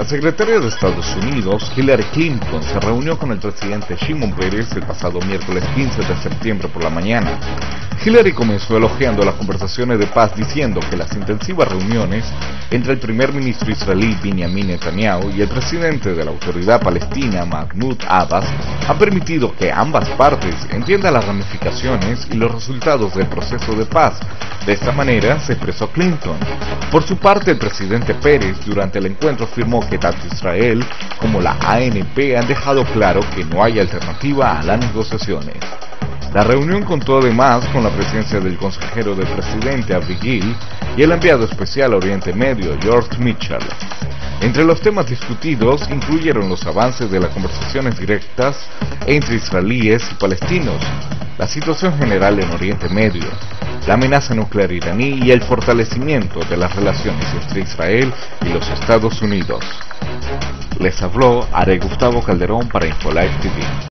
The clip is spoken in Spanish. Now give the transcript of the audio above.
La secretaria de Estados Unidos, Hillary Clinton, se reunió con el presidente Shimon Peres el pasado miércoles 15 de septiembre por la mañana. Hillary comenzó elogiando las conversaciones de paz diciendo que las intensivas reuniones entre el primer ministro israelí Benjamin Netanyahu y el presidente de la Autoridad Palestina Mahmoud Abbas han permitido que ambas partes entiendan las ramificaciones y los resultados del proceso de paz. De esta manera se expresó Clinton. Por su parte, el presidente Peres durante el encuentro afirmó que tanto Israel como la ANP han dejado claro que no hay alternativa a las negociaciones. La reunión contó además con la presencia del consejero del presidente Avi Gil y el enviado especial a Oriente Medio George Mitchell. Entre los temas discutidos incluyeron los avances de las conversaciones directas entre israelíes y palestinos, la situación general en Oriente Medio, la amenaza nuclear iraní y el fortalecimiento de las relaciones entre Israel y los Estados Unidos. Les habló Are Gustavo Calderón para InfoLive TV.